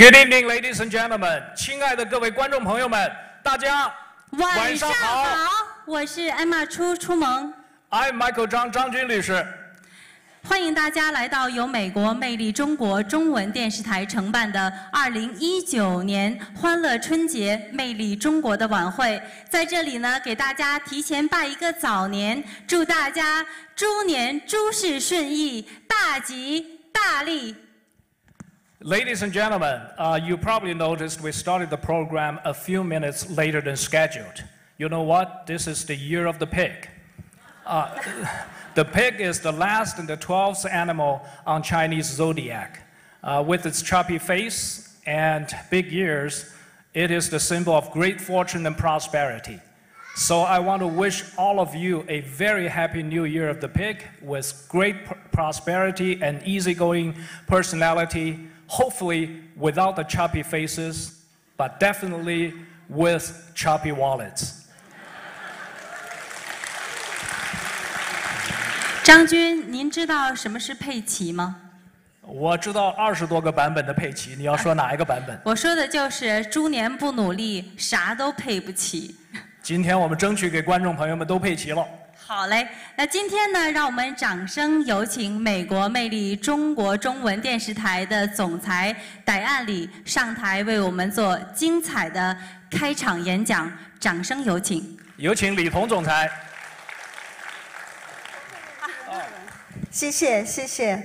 Good evening, ladies and gentlemen. 亲爱的各位观众朋友们，大家晚上好。 我是 Emma 出萌。 I'm Michael 张军律师。 欢迎大家来到由美国魅力中国中文电视台承办的2019年欢乐春节魅力中国的晚会。在这里呢，给大家提前拜一个早年，祝大家猪年诸事顺意，大吉大利。 Ladies and gentlemen, you probably noticed we started the program a few minutes later than scheduled. You know what? This is the year of the pig. The pig is the last and the 12th animal on Chinese zodiac. With its choppy face and big ears, it is the symbol of great fortune and prosperity. So I want to wish all of you a very happy new year of the pig with great prosperity and easygoing personality. Hopefully without the choppy faces, but definitely with choppy wallets. 张军，您知道什么是佩奇吗？ 我知道20多个版本的佩奇，你要说哪一个版本？ 我说的就是猪年不努力，啥都配不起。 今天我们争取给观众朋友们都配齐了。 好嘞，那今天呢，让我们掌声有请美国魅力中国中文电视台的总裁戴安里上台为我们做精彩的开场演讲，掌声有请。 有请李彤总裁。 谢谢，谢谢。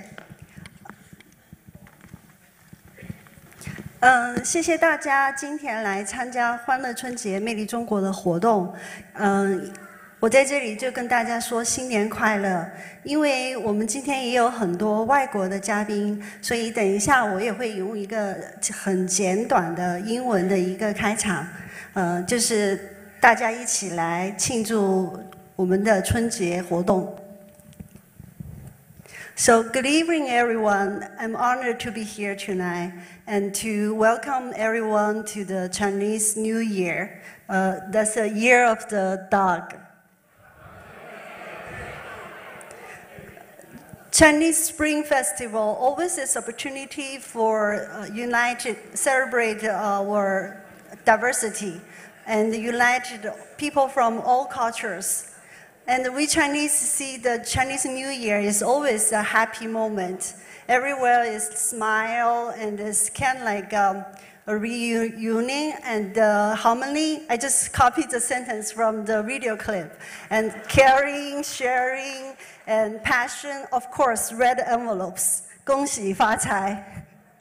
谢谢大家今天来参加欢乐春节魅力中国的活动。我在这里就跟大家说新年快乐，因为我们今天也有很多外国的嘉宾，所以等一下我也会用一个很简短的英文的一个开场，就是大家一起来庆祝我们的春节活动。So good evening, everyone. I'm honored to be here tonight and to welcome everyone to the Chinese New Year. That's the year of the dog. Chinese Spring Festival always is opportunity for celebrate our diversity and united people from all cultures. And we Chinese see the Chinese New Year is always a happy moment. Everywhere is smile and it's kind of like a reunion and harmony. I just copied the sentence from the video clip. And caring, sharing, and passion, of course, red envelopes. 恭喜发财.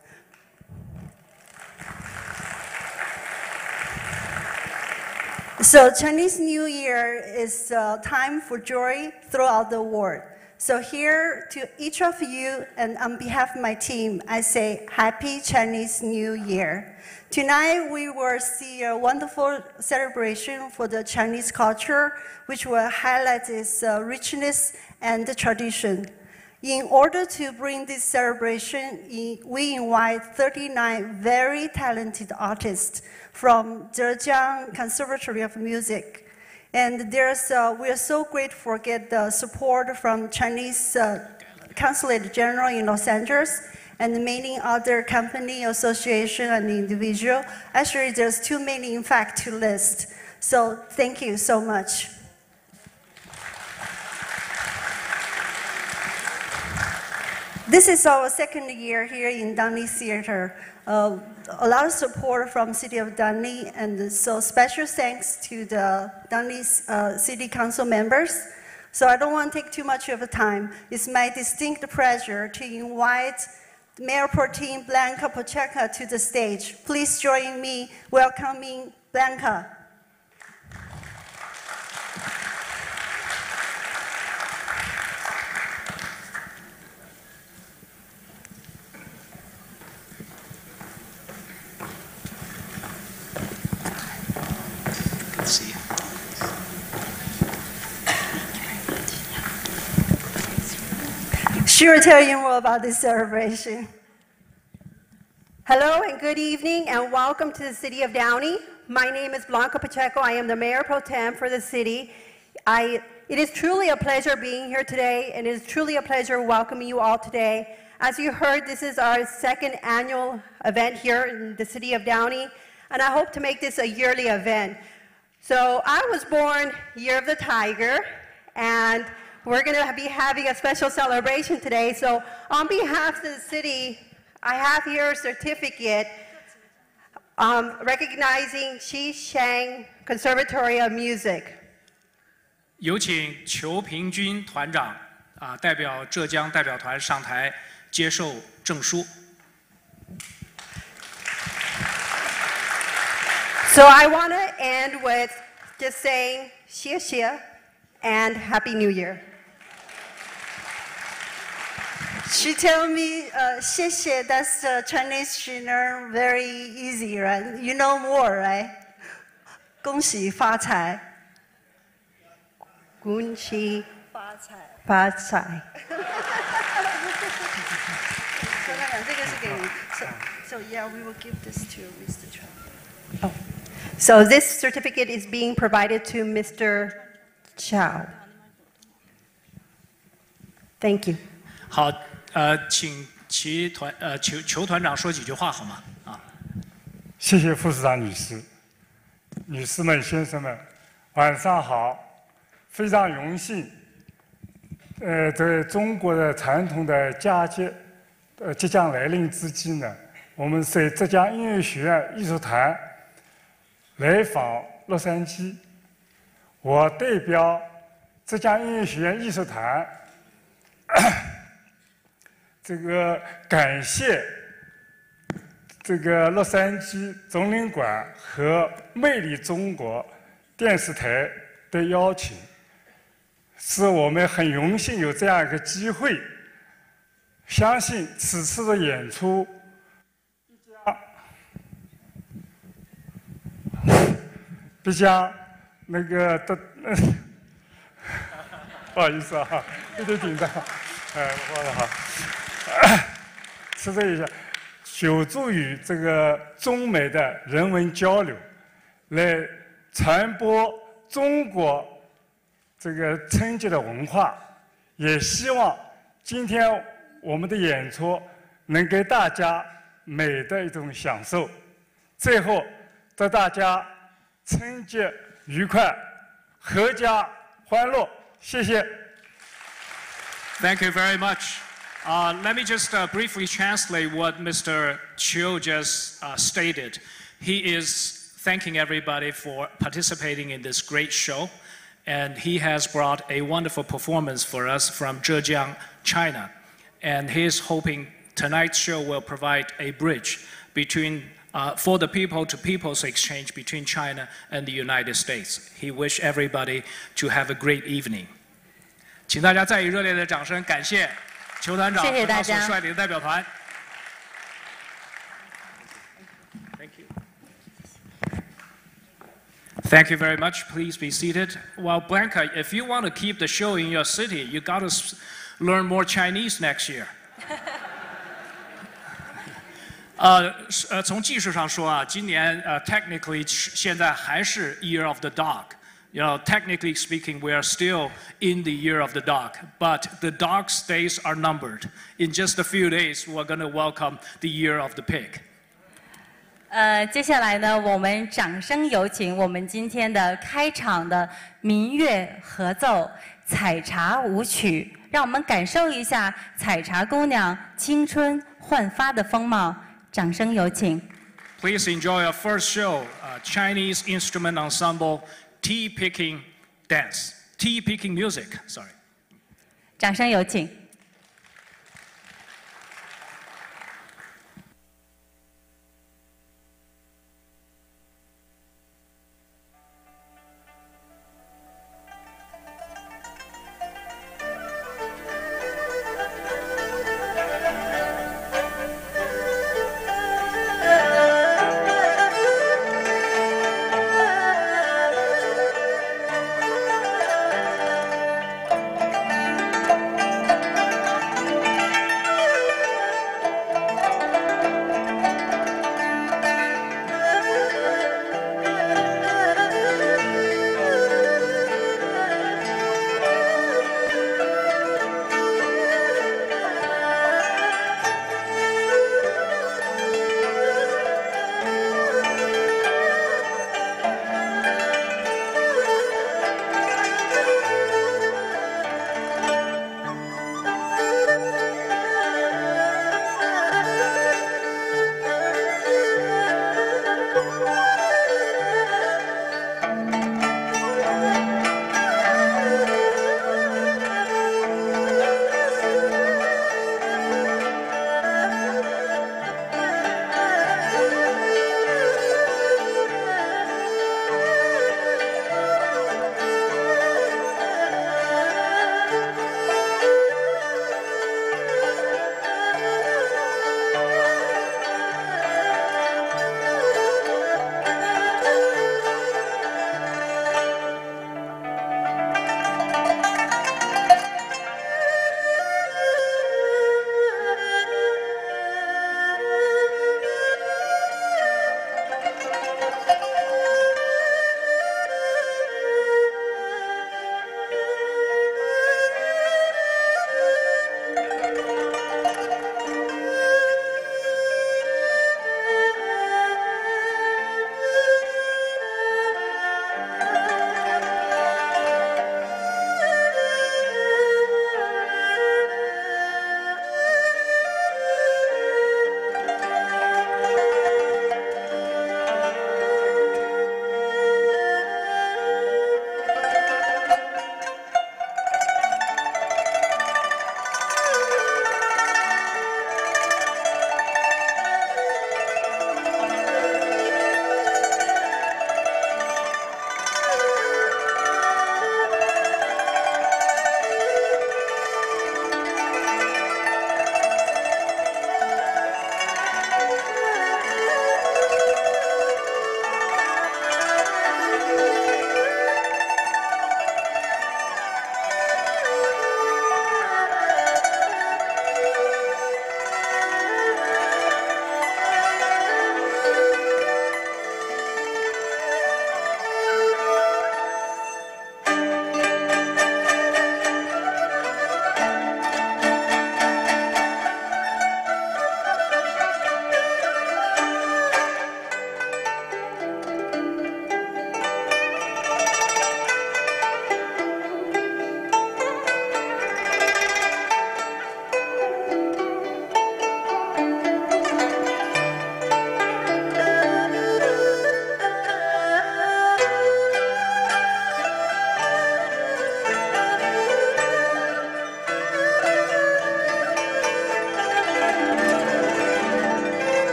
So Chinese New Year is a time for joy throughout the world. So here to each of you and on behalf of my team, I say Happy Chinese New Year. Tonight we will see a wonderful celebration for the Chinese culture, which will highlight its richness and the tradition. In order to bring this celebration, we invite 39 very talented artists from Zhejiang Conservatory of Music. And we are so grateful to get the support from Chinese Consulate General in Los Angeles and many other company, association, and individual. Actually, there's too many, in fact, to list. So thank you so much. This is our second year here in Dani Theater. A lot of support from City of Dani, and so special thanks to the Dani City Council members. So I don't want to take too much of the time. It's my distinct pleasure to invite Mayor Pro Tem Blanca Pacheco to the stage. Please join me welcoming Blanca. She will tell you more about this celebration. Hello and good evening and welcome to the City of Downey. My name is Blanca Pacheco. I am the Mayor Pro Tem for the city. I it is truly a pleasure being here today, and it is truly a pleasure welcoming you all today. As you heard, this is our second annual event here in the city of Downey, and I hope to make this a yearly event. So I was born Year of the Tiger, and we're going to be having a special celebration today. So on behalf of the city, I have here a certificate recognizing Qi Shang Conservatory of Music. 有请裘平君团长代表浙江代表团上台接受证书。 So I want to end with just saying 谢谢 and Happy New Year. She told me, 谢谢, that's the Chinese she learned very easy, right? You know more, right? 恭喜发财。 恭喜发财。 发财。 这个是给你。So yeah, we will give this to Mr. Chow. Oh. So this certificate is being provided to Mr. Chow. Thank you. 好，请裘团长说几句话好吗？ 谢谢副市长女士、女士们、先生们，晚上好！非常荣幸，在中国的传统的佳节，即将来临之际呢，我们在浙江音乐学院艺术团来访洛杉矶。我代表浙江音乐学院艺术团，这个感谢这个洛杉矶总领馆和魅力中国电视台的邀请。是我们很荣幸有这样一个机会，相信此次的演出必将那个不好意思啊，有点紧张，说得好，吃这一下，有助于这个中美的人文交流，来传播中国这个春节的文化，也希望今天我们的演出能给大家美的一种享受。最后，祝大家春节愉快，阖家欢乐。谢谢。 Thank you very much. Let me just briefly translate what Mr. Chiu just stated. He is thanking everybody for participating in this great show. And he has brought a wonderful performance for us from Zhejiang, China. And he is hoping tonight's show will provide a bridge between, for the people-to-people's exchange between China and the United States. He wishes everybody to have a great evening. 请大家再以热烈的掌声感谢裘团长和他所率领的代表团。Thank you very much. Please be seated. Well, Blanca, if you want to keep the show in your city, you got to learn more Chinese next year. 从技术上说啊，今年technically 现在还是 Year of the Dog. You know, technically speaking, we are still in the Year of the Dog, but the dog's days are numbered. In just a few days, we're going to welcome the Year of the Pig. 接下来呢，我们掌声有请我们今天的开场的民乐合奏采茶舞曲，让我们感受一下采茶姑娘青春焕发的风貌。掌声有请。 Please enjoy our first show, Chinese instrument ensemble tea picking dance, tea picking music. Sorry. 掌声有请。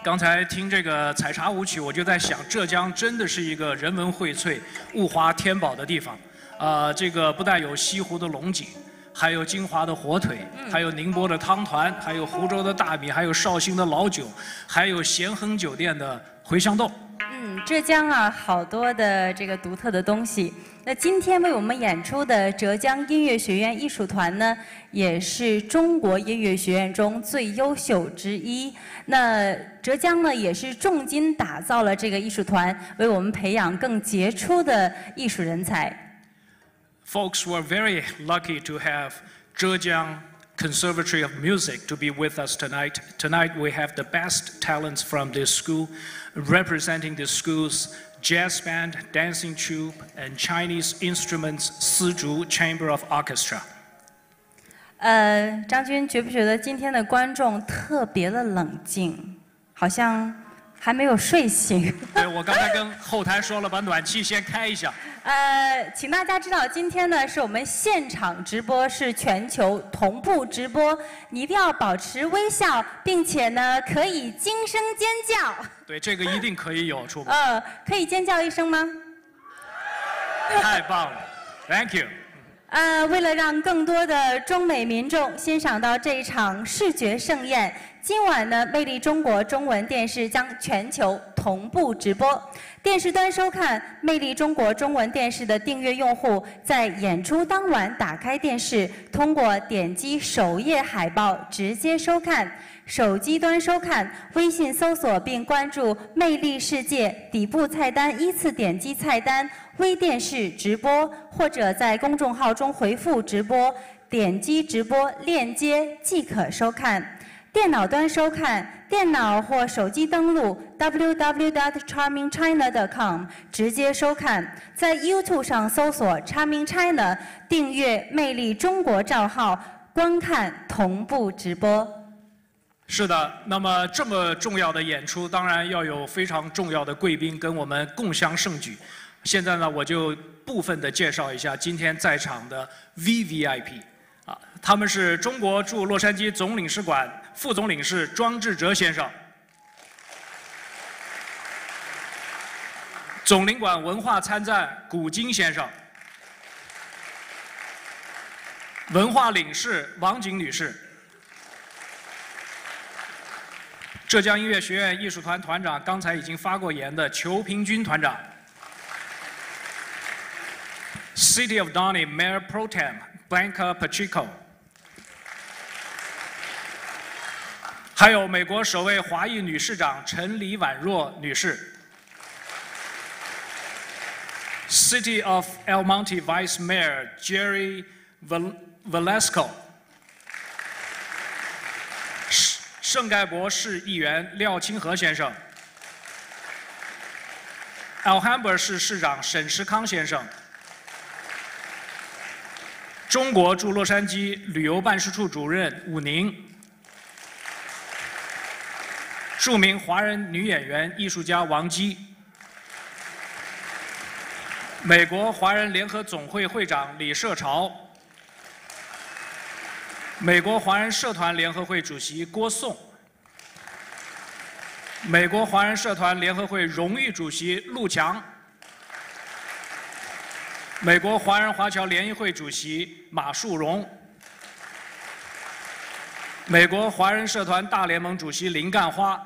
刚才听这个采茶舞曲，我就在想，浙江真的是一个人文荟萃、物华天宝的地方。这个不但有西湖的龙井，还有金华的火腿，还有宁波的汤团，还有湖州的大米，还有绍兴的老酒，还有咸亨酒店的茴香豆。 浙江啊，好多的这个独特的东西。那今天为我们演出的浙江音乐学院艺术团呢，也是中国音乐学院中最优秀之一。那浙江呢，也是重金打造了这个艺术团，为我们培养更杰出的艺术人才。 Folks were very lucky to have Zhejiang Conservatory of Music to be with us tonight. Tonight we have the best talents from this school, representing the school's jazz band, dancing troupe, and Chinese instruments Sizhu Chamber of Orchestra. 张军觉不觉得今天的观众特别的冷静，好像还没有睡醒？ 对，我刚才跟后台说了，把暖气先开一下。 请大家知道，今天呢是我们现场直播，是全球同步直播，你一定要保持微笑，并且呢可以惊声尖叫。 对，这个一定可以有出播。 可以尖叫一声吗？ 太棒了 ，Thank you。 为了让更多的中美民众欣赏到这一场视觉盛宴，今晚呢，魅力中国中文电视将全球同步直播。电视端收看魅力中国中文电视的订阅用户，在演出当晚打开电视，通过点击首页海报直接收看。手机端收看，微信搜索并关注“魅力世界”，底部菜单依次点击菜单“微电视直播”，或者在公众号中回复“直播”，点击直播链接即可收看。电脑端收看，电脑或手机登录 www.charmingchina.com 直接收看。在 YouTube 上搜索 Charming China， 订阅“魅力中国”账号，观看同步直播。 是的，那么这么重要的演出，当然要有非常重要的贵宾跟我们共襄盛举。现在呢，我就部分的介绍一下今天在场的 VVIP， 他们是中国驻洛杉矶总领事馆副总领事庄志哲先生，总领馆文化参赞古金先生，文化领事王景女士。浙江音乐学院艺术团团长刚才已经发过言的裘平军团长 ，City of Downey Mayor Pro Tem Blanca Pacheco， 还有美国首位华裔女市长陈李婉若女士 ，City of El Monte Vice Mayor Jerry Velasco。圣盖博市议员廖清和先生 ，Alhambra 市市长沈石康先生，中国驻洛杉矶旅游办事处主任武宁，著名华人女演员、艺术家王姬，美国华人联合总会会长李社潮。美国华人社团联合会主席郭颂，美国华人社团联合会荣誉主席陆强，美国华人华侨联谊会主席马树荣，美国华人社团大联盟主席林干花，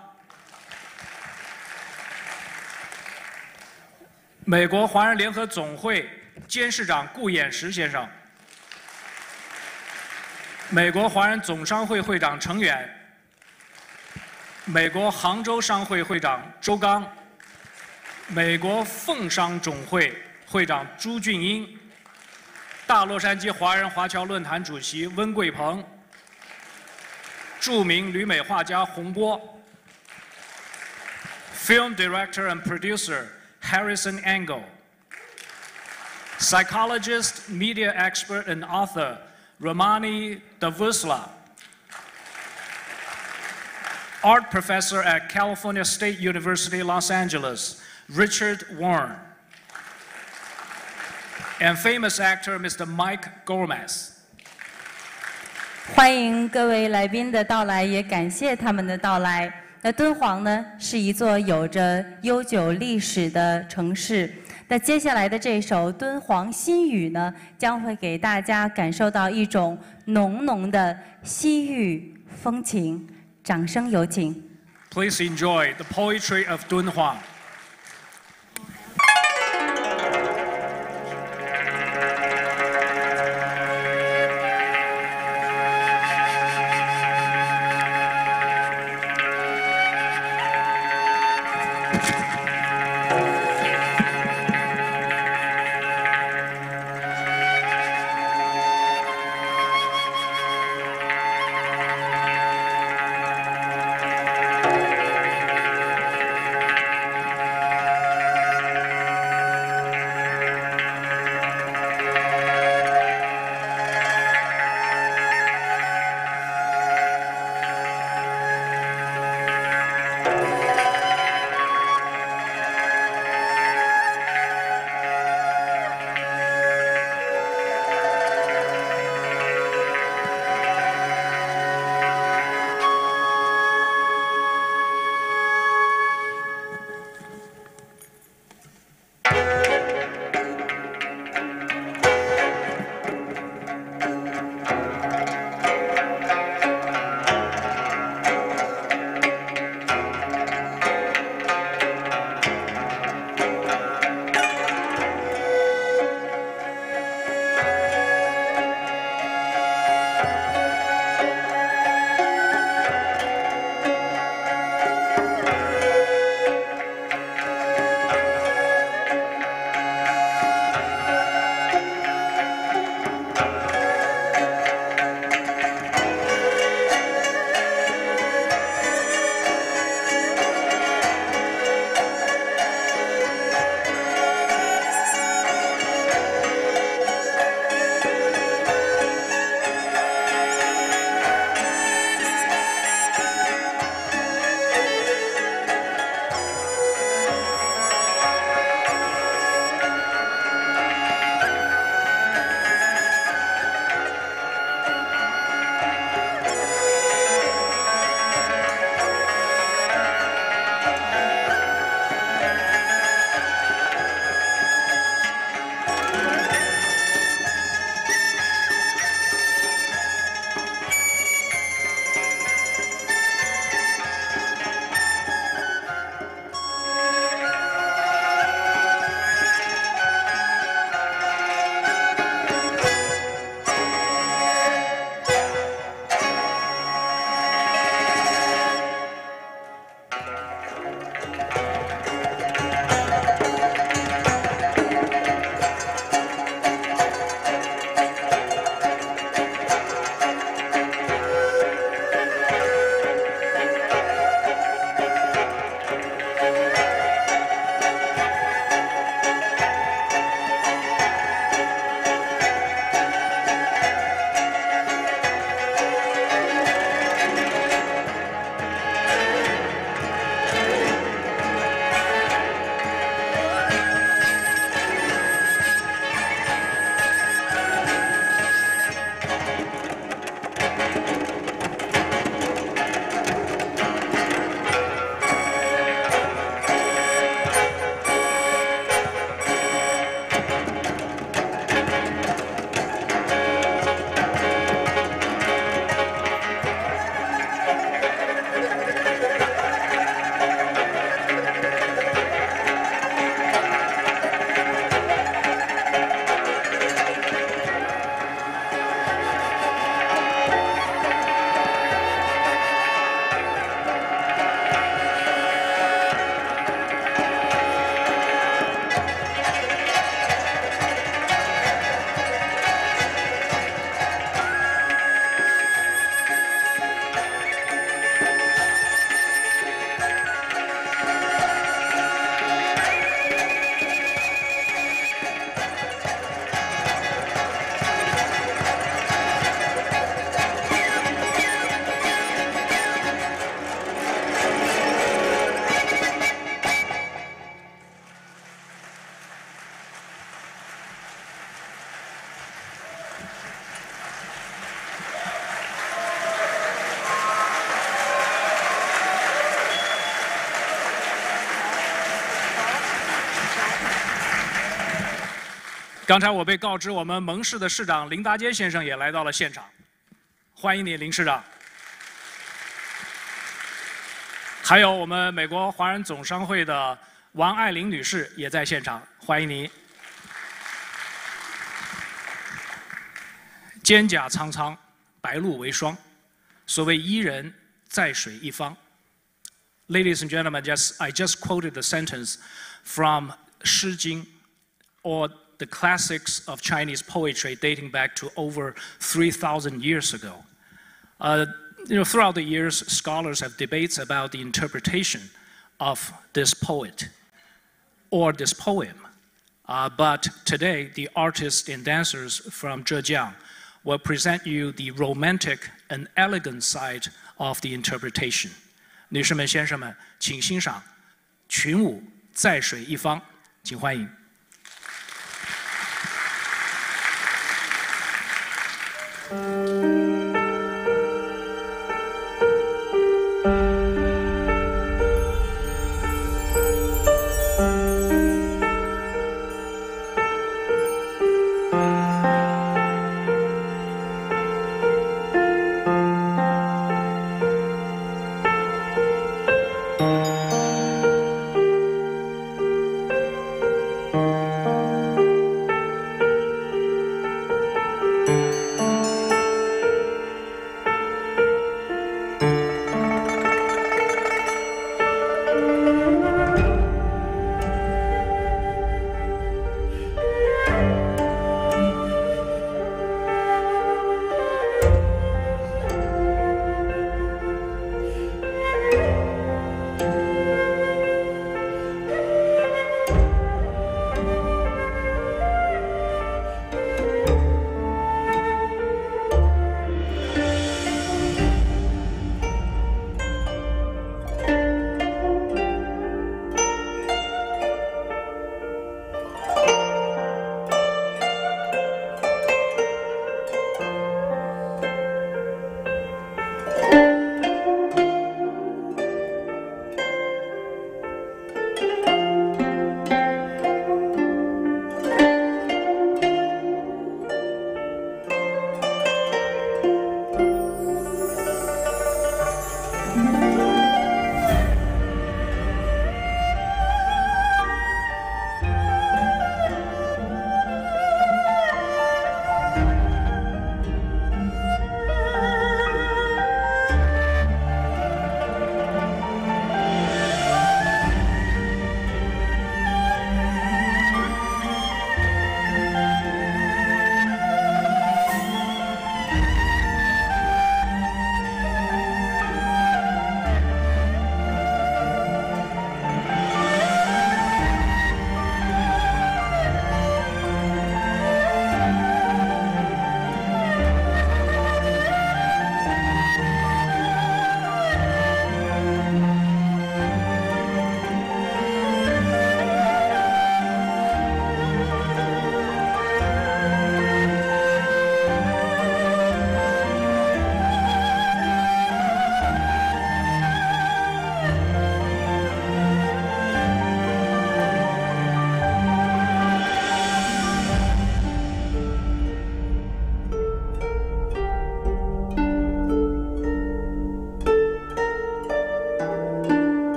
美国华人联合总会监事长顾衍石先生。美国华人总商会会长程远，美国杭州商会会长周刚，美国奉商总会会长朱俊英，大洛杉矶华人华侨论坛主席温贵鹏，著名旅美画家洪波 ，Film Director and Producer Harrison Engel， Psychologist, Media Expert and Author。Romani Davusla, Art Professor at California State University, Los Angeles, Richard Warren, and famous actor Mr. Mike Gomez. 欢迎各位来宾的到来，也感谢他们的到来。 那敦煌呢，是一座有着悠久历史的城市。那接下来的这首《敦煌心语》呢，将会给大家感受到一种浓浓的西域风情。掌声有请。 Please enjoy the poetry of Dunhuang. 刚才我被告知，我们蒙市的市长林达坚先生也来到了现场，欢迎你，林市长。还有我们美国华人总商会的王爱玲女士也在现场，欢迎你。蒹葭苍苍，白露为霜，所谓伊人，在水一方。Ladies and gentlemen, I just quoted the sentence from 诗经 or the classics of Chinese poetry dating back to over 3,000 years ago. Throughout the years, scholars have debates about the interpretation of this poet or this poem. But today, the artists and dancers from Zhejiang will present you the romantic and elegant side of the interpretation. 女士们、先生们，请欣赏群舞在水一方，请欢迎。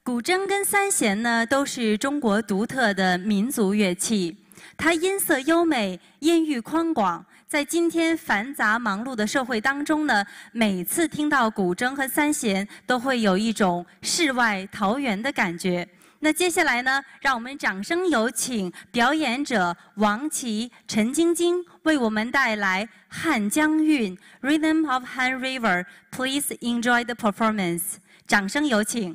古筝跟三弦呢，都是中国独特的民族乐器，它音色优美，音域宽广。在今天繁杂忙碌的社会当中呢，每次听到古筝和三弦，都会有一种世外桃源的感觉。那接下来呢，让我们掌声有请表演者王琦、陈晶晶为我们带来《汉江韵》（Rhythm of Han River）。Please enjoy the performance。掌声有请。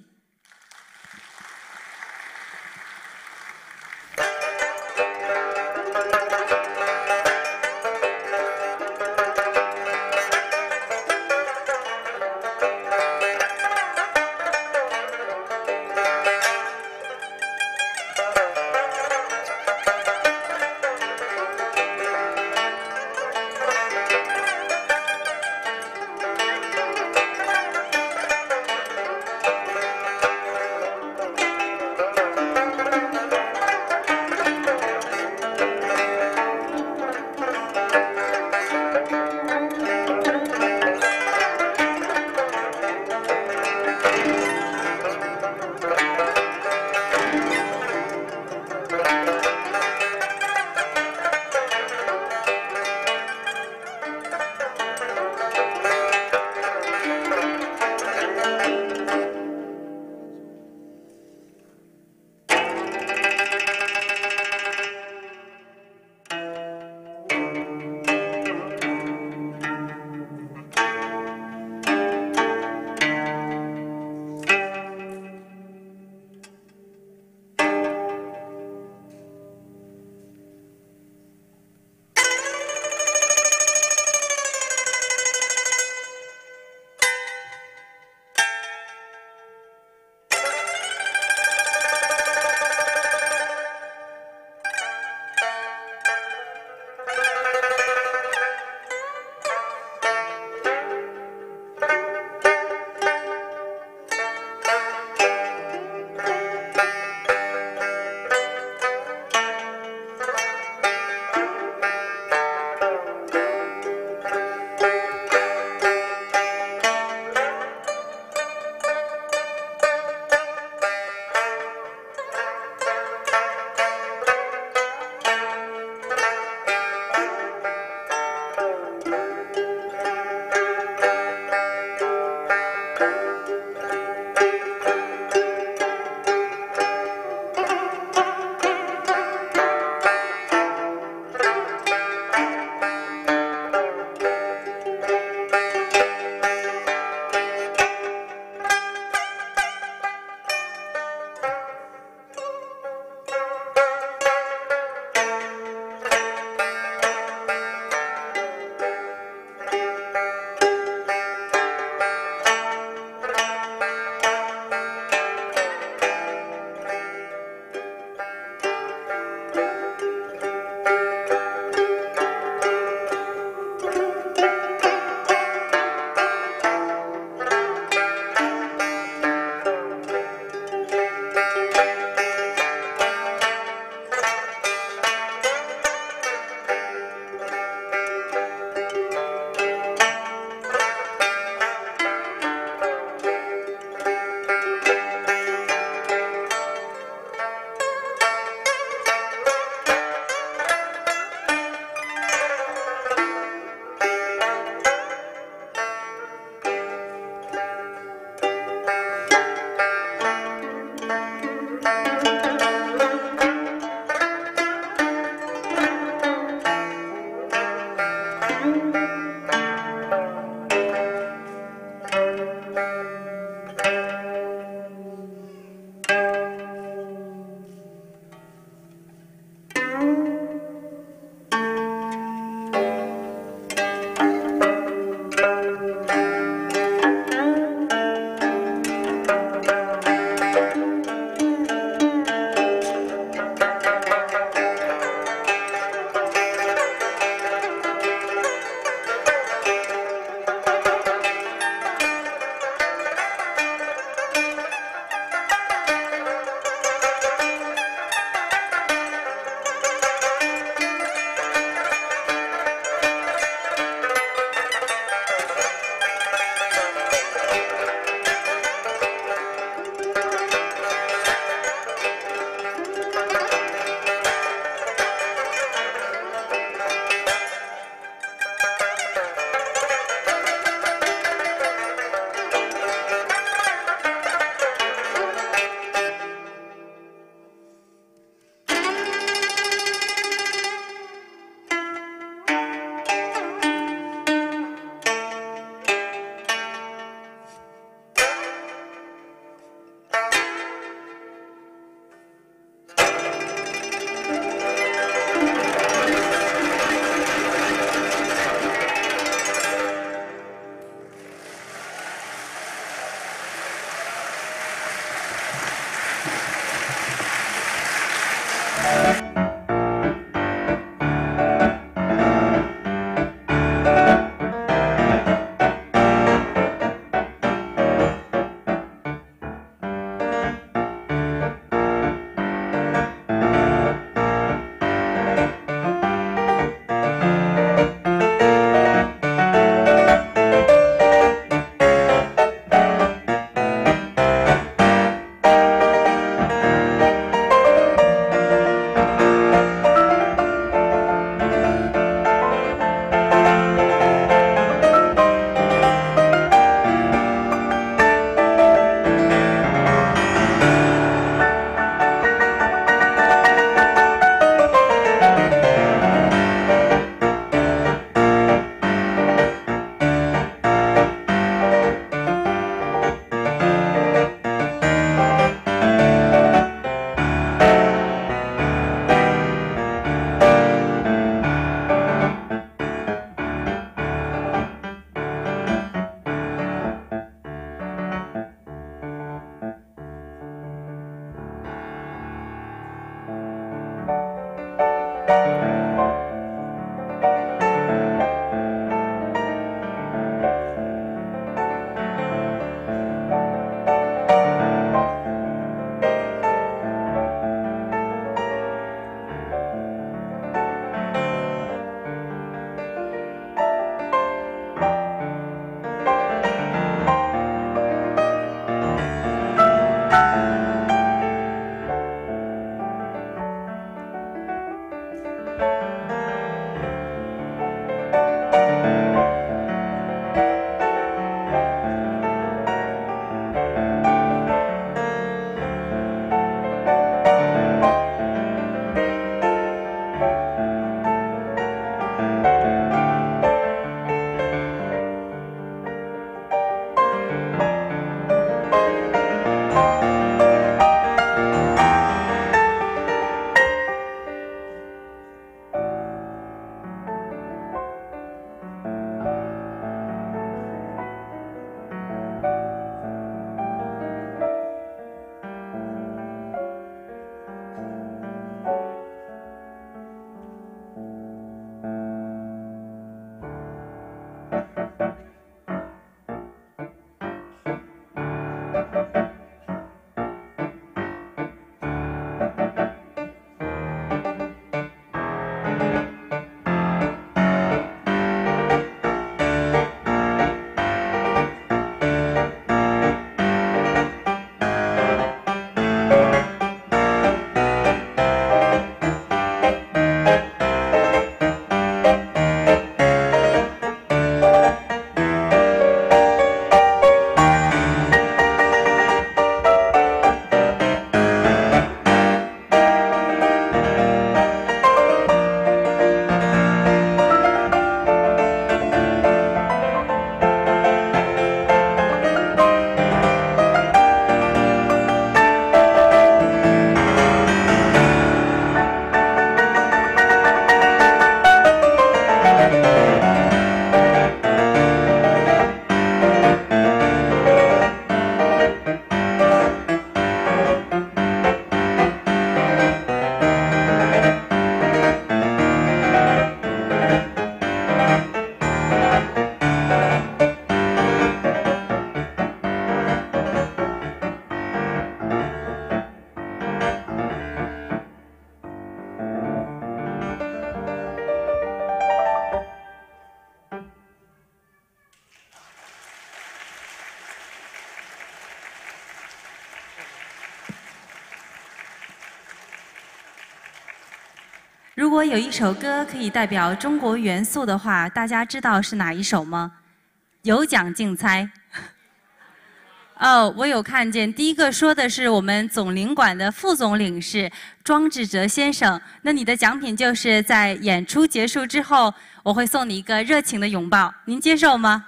如果有一首歌可以代表中国元素的话，大家知道是哪一首吗？有奖竞猜。哦，我有看见，第一个说的是我们总领馆的副总领事庄志哲先生。那你的奖品就是在演出结束之后，我会送你一个热情的拥抱，您接受吗？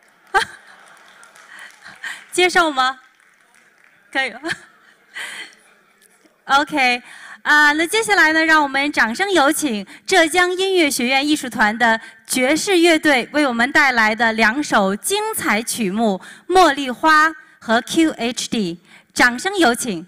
接受吗？可以。OK。那接下来呢，让我们掌声有请浙江音乐学院艺术团的爵士乐队为我们带来的2首精彩曲目《茉莉花》和 QHD， 掌声有请。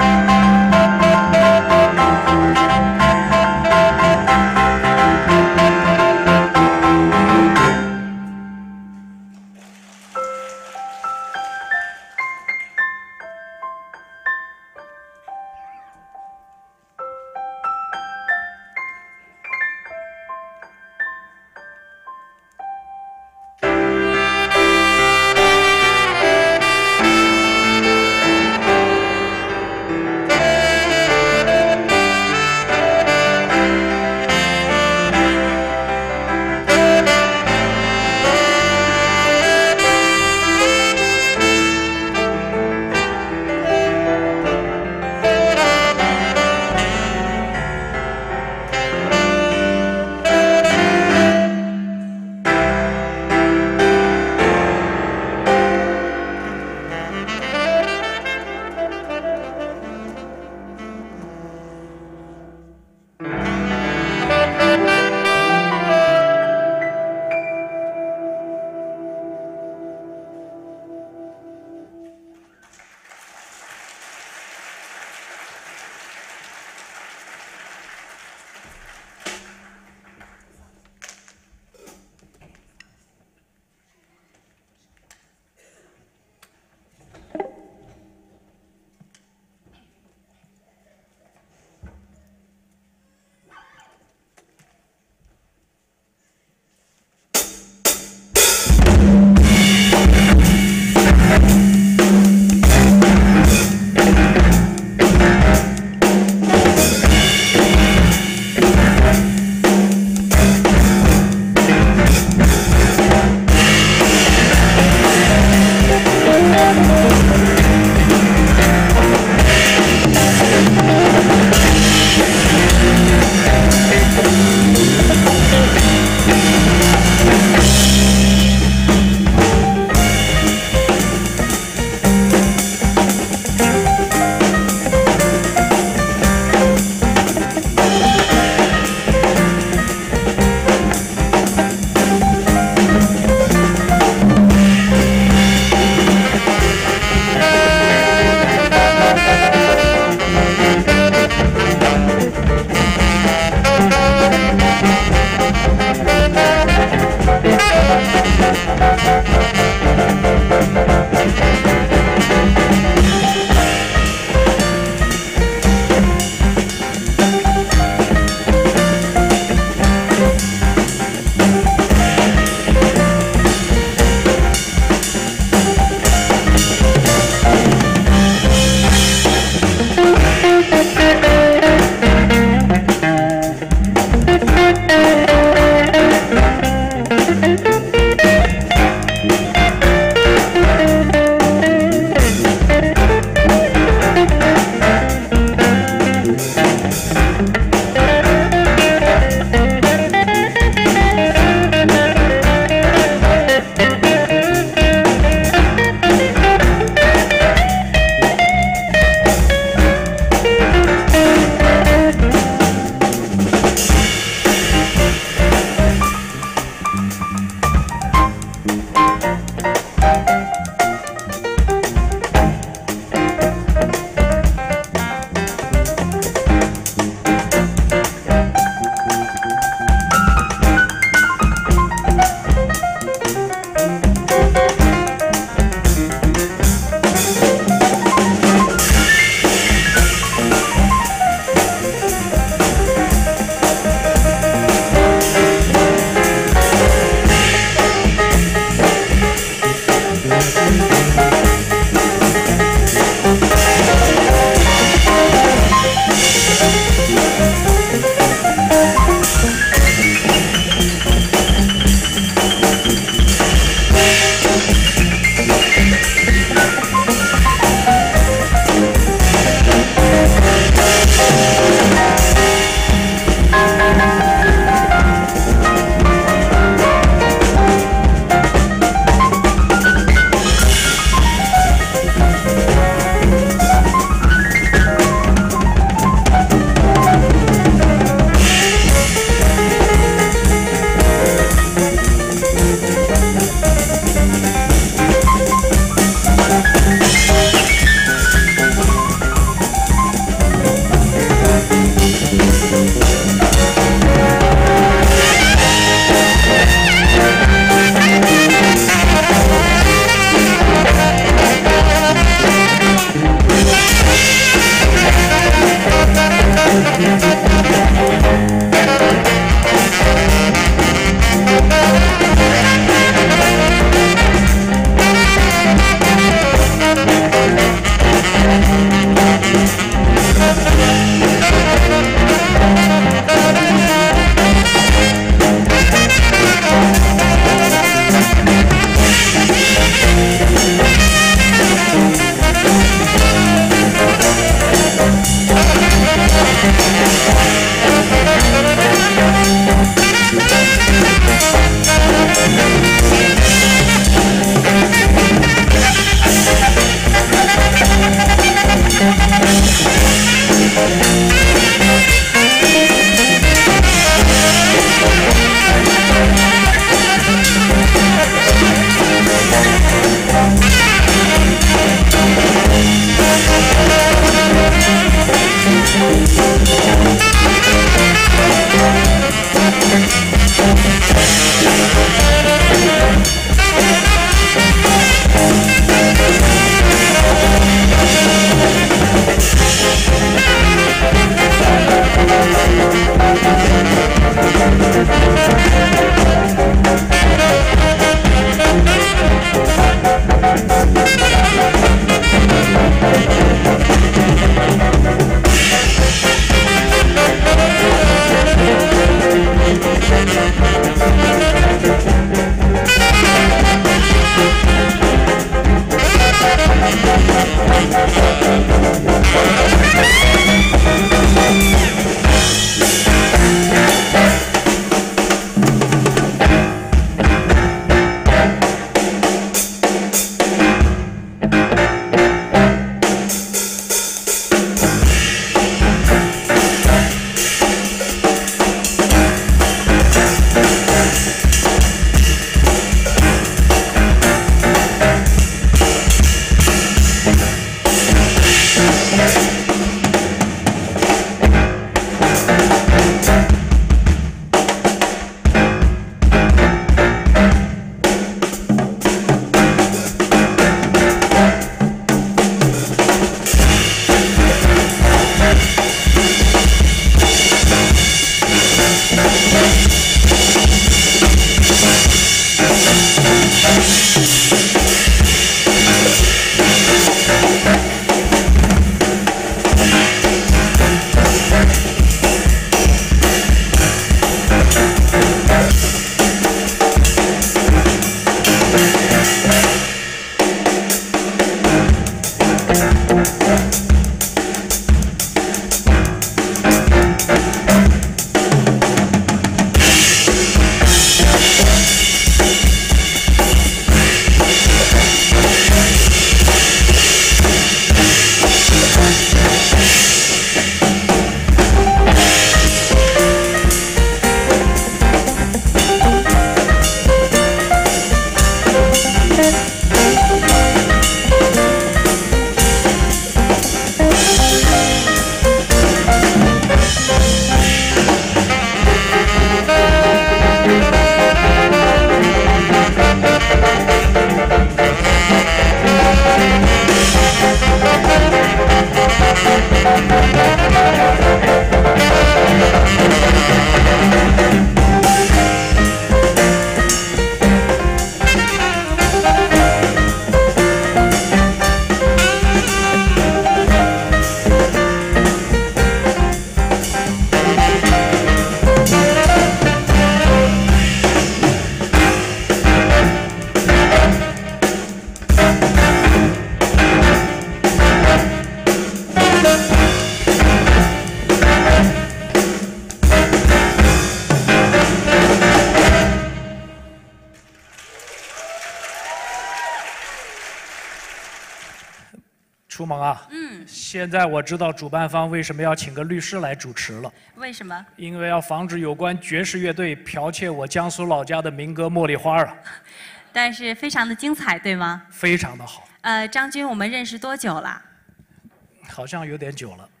楚萌啊，现在我知道主办方为什么要请个律师来主持了。 为什么？ 因为要防止有关爵士乐队剽窃我江苏老家的民歌《茉莉花》啊。 但是非常的精彩，对吗？ 非常的好。 张军，我们认识多久了？ 好像有点久了。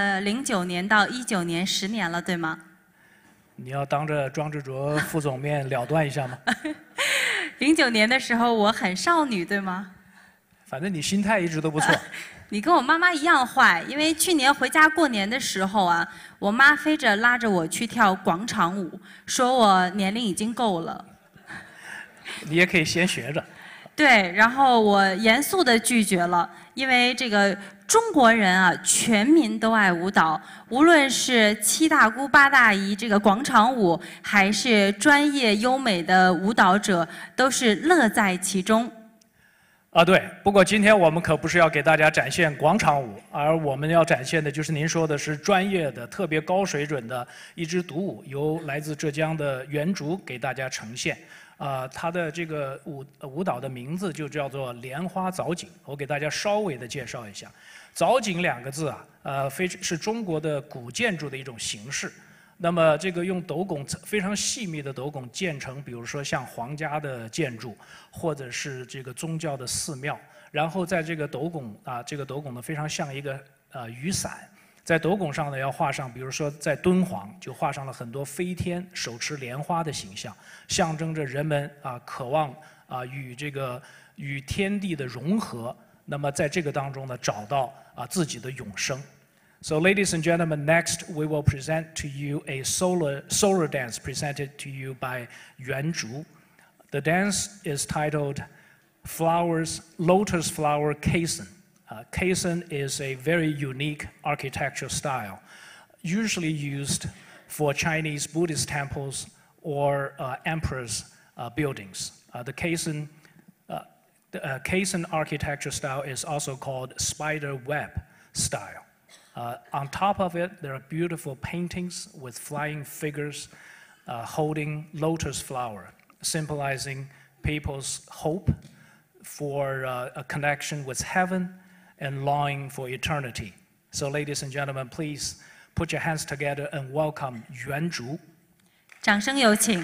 09年到19年，10年了，对吗？ 你要当着庄志卓副总面了断一下吗 ？09年的时候我很少女，对吗？ 反正你心态一直都不错。 你跟我妈妈一样坏，因为去年回家过年的时候啊，我妈非着拉着我去跳广场舞，说我年龄已经够了。 你也可以先学着。 对，然后我严肃地拒绝了，因为这个中国人啊，全民都爱舞蹈，无论是七大姑八大姨这个广场舞，还是专业优美的舞蹈者，都是乐在其中。 对，不过今天我们可不是要给大家展现广场舞，而我们要展现的就是您说的是专业的、特别高水准的一支独舞，由来自浙江的袁竹给大家呈现。它的这个舞蹈的名字就叫做莲花藻井。我给大家稍微的介绍一下，藻井2个字啊，是中国的古建筑的一种形式。那么这个用斗拱非常细密的斗拱建成，比如说像皇家的建筑，或者是这个宗教的寺庙，然后在这个斗拱呢非常像一个雨伞， 在斗拱上呢，要画上，比如说在敦煌就画上了很多飞天手持莲花的形象，象征着人们渴望与天地的融合。那么在这个当中呢，找到自己的永生。So, ladies and gentlemen, next we will present to you a solar dance presented to you by Yuan Zhu. The dance is titled Lotus Flower Caisson. Caisson is a very unique architectural style, usually used for Chinese Buddhist temples or emperors' buildings. The caisson architecture style is also called spider web style. On top of it, there are beautiful paintings with flying figures holding lotus flower, symbolizing people's hope for a connection with heaven and longing for eternity. So, ladies and gentlemen, please put your hands together and welcome Yuan Zhu. 掌声有请。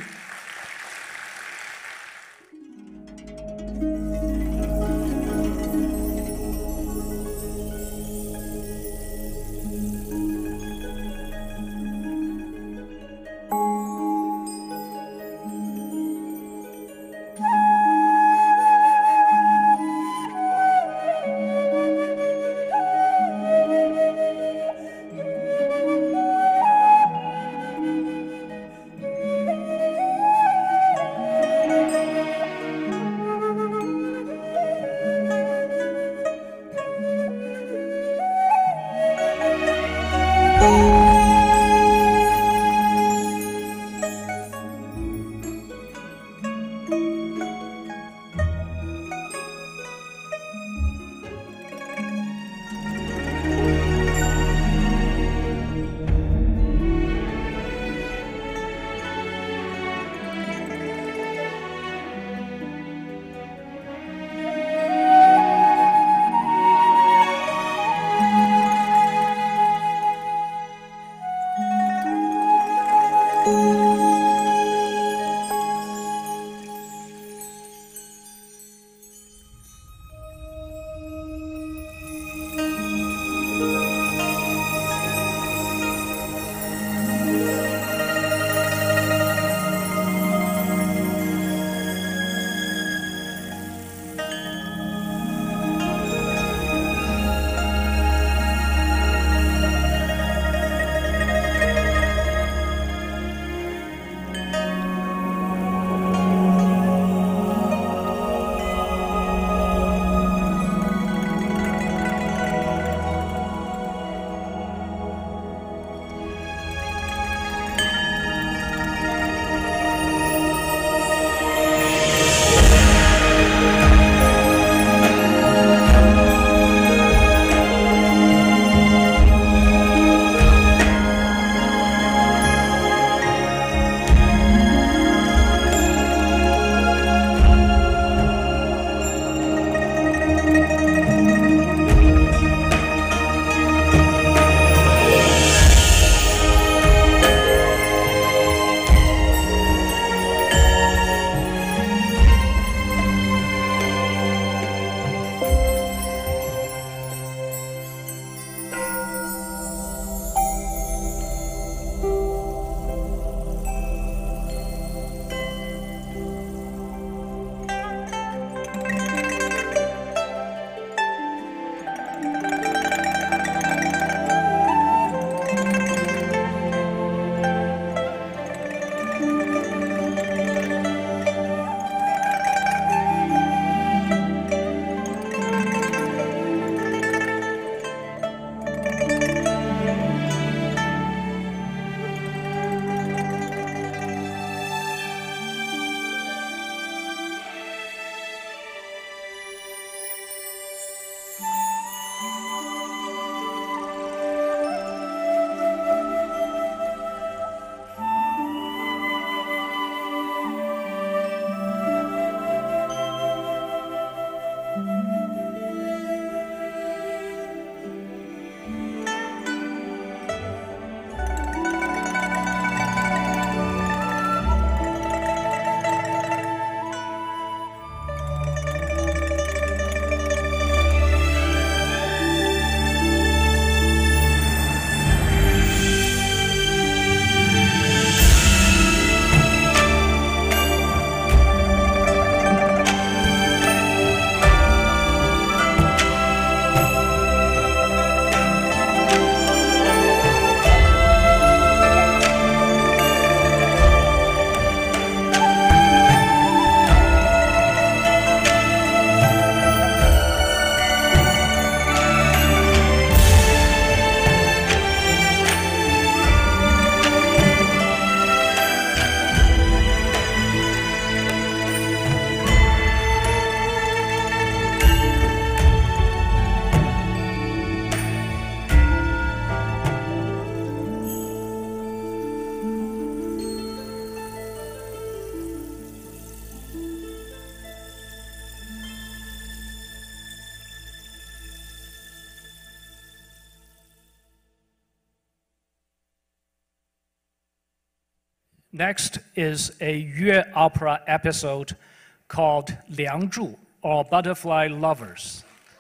Next is a Yue opera episode called 梁祝 or Butterfly Lovers.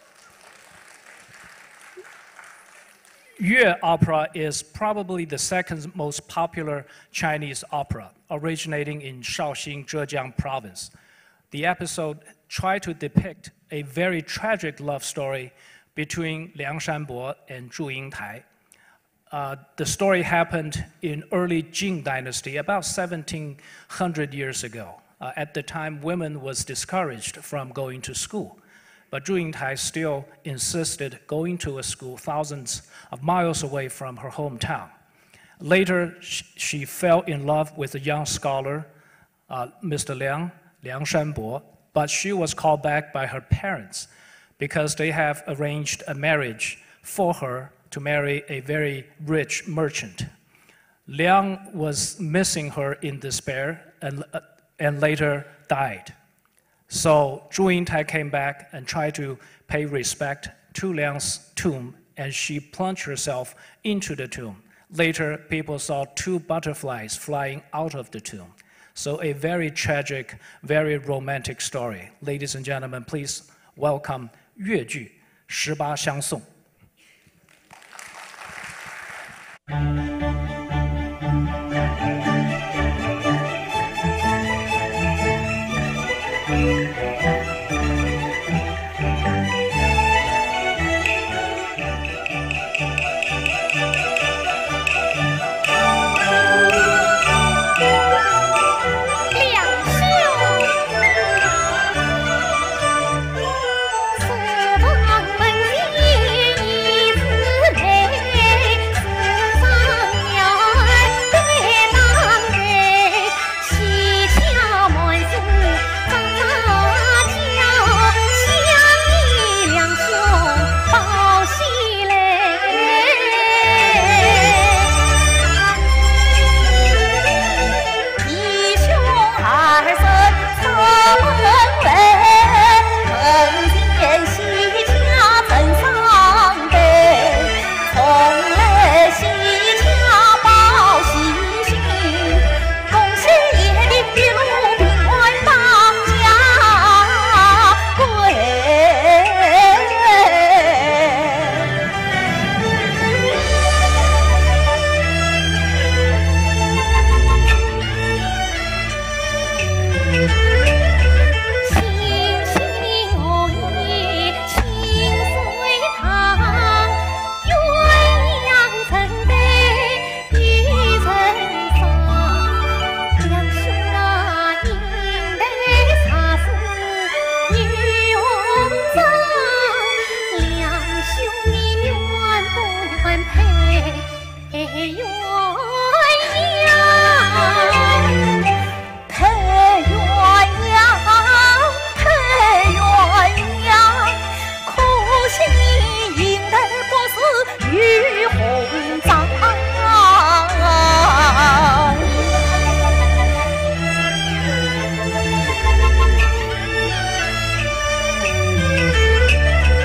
Yue opera is probably the second most popular Chinese opera, originating in Shaoxing, Zhejiang province. The episode tried to depict a very tragic love story between Liang Shanbo and Zhu Yingtai. The story happened in early Jing dynasty, about 1700 years ago. At the time, women was discouraged from going to school. But Zhu Yingtai still insisted going to a school thousands of miles away from her hometown. Later, she fell in love with a young scholar, Mr. Liang Shanbo, but she was called back by her parents because they have arranged a marriage for her to marry a very rich merchant. Liang was missing her in despair and later died. So Zhu Yingtai came back and tried to pay respect to Liang's tomb, and she plunged herself into the tomb. Later, people saw 2 butterflies flying out of the tomb. So a very tragic, very romantic story. Ladies and gentlemen, please welcome 越剧《18相送》。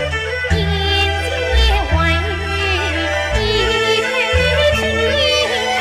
天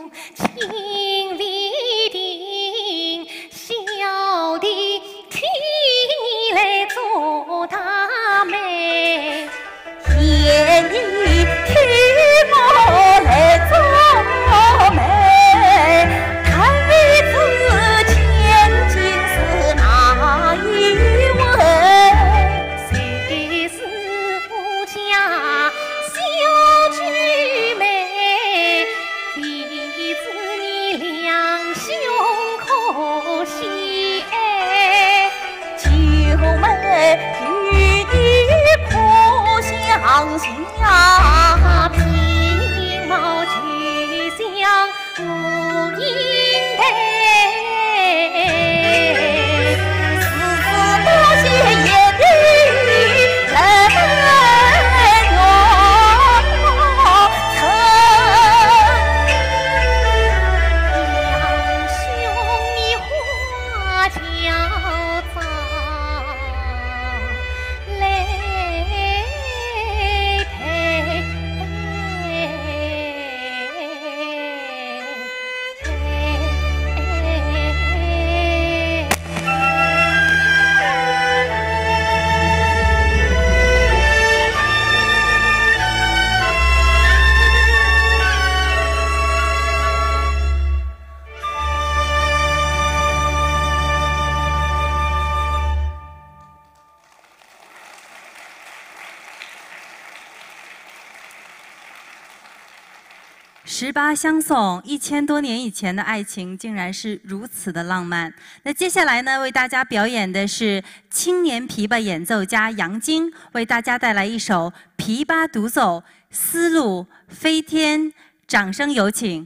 情里定，小弟替你来做大媒， 夜里替我来做媒，太子千金是哪一位？ 谁是我家小菊妹？弟子你两兄可惜哎， 九妹与你可相像， 皮毛俱像无影台。 多谢爷的恩怨曾。 两兄你花轿早来 18相送，1000多年以前的爱情竟然是如此的浪漫。那接下来呢，为大家表演的是青年琵琶演奏家杨晶，为大家带来一首琵琶独奏《丝路飞天》，掌声有请。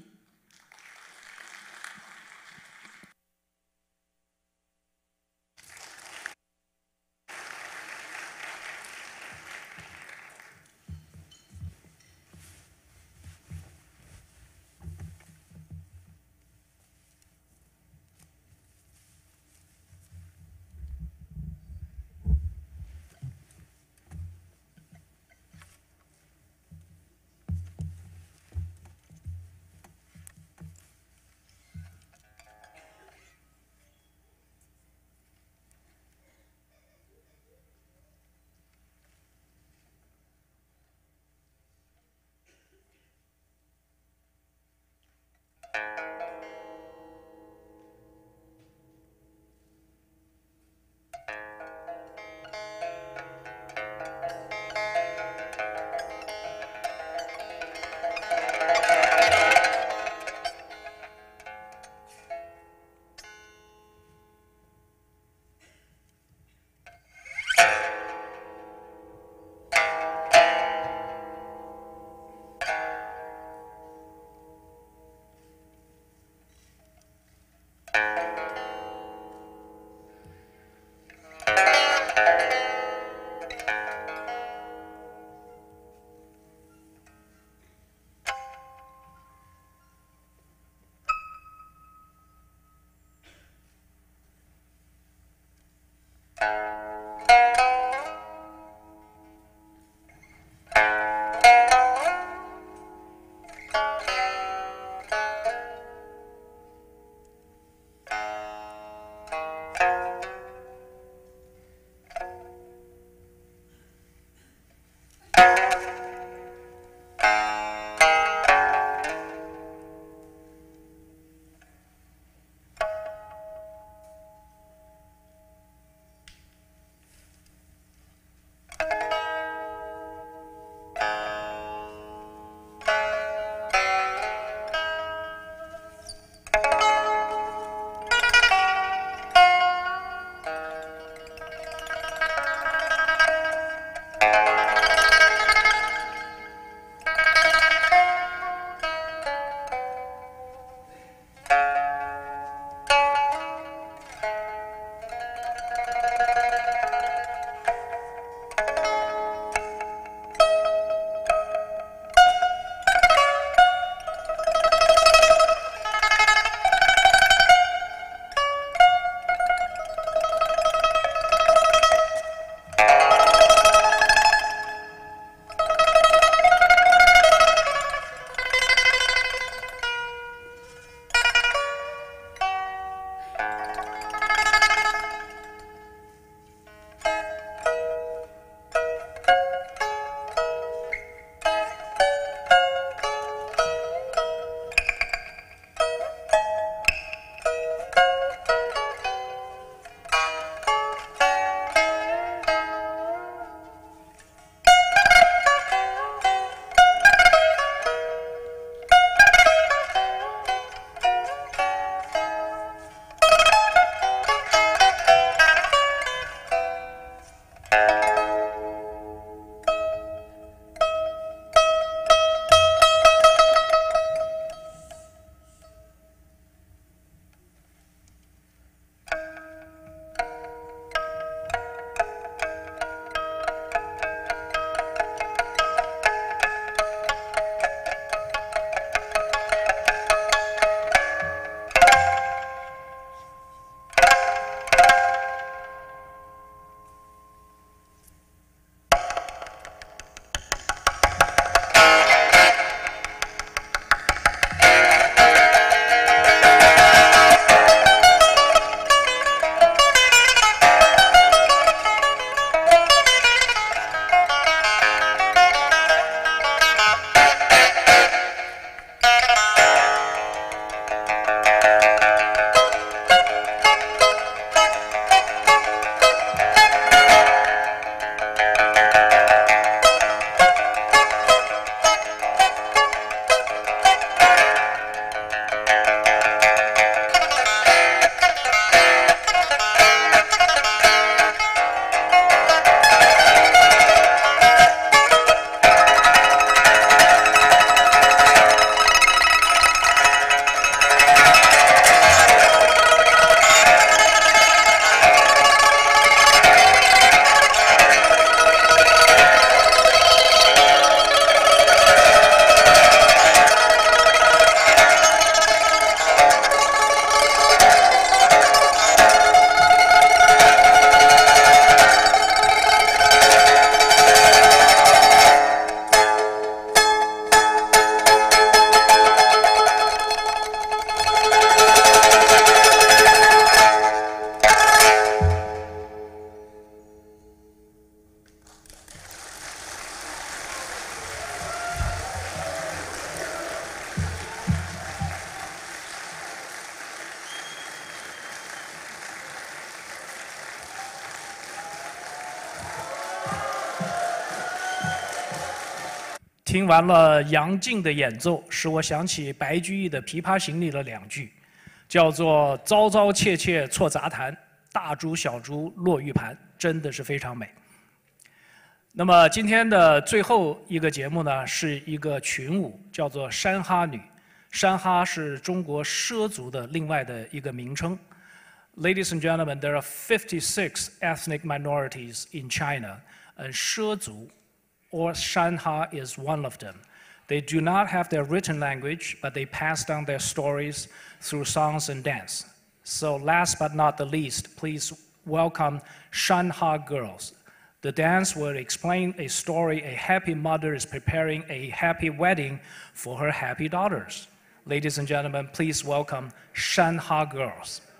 听完了杨静的演奏，使我想起白居易的《琵琶行》里的2句，叫做“朝朝切切错杂弹，大珠小珠落玉盘”，真的是非常美。那么今天的最后一个节目呢，是一个群舞，叫做山哈女。山哈是中国畲族的另外的一个名称。Ladies and gentlemen, there are 56 ethnic minorities in China, and 畲族, or Shanha, is one of them. They do not have their written language, but they pass down their stories through songs and dance. So last but not the least, please welcome Shanha girls. The dance will explain a story. A happy mother is preparing a happy wedding for her happy daughters. Ladies and gentlemen, please welcome Shanha girls.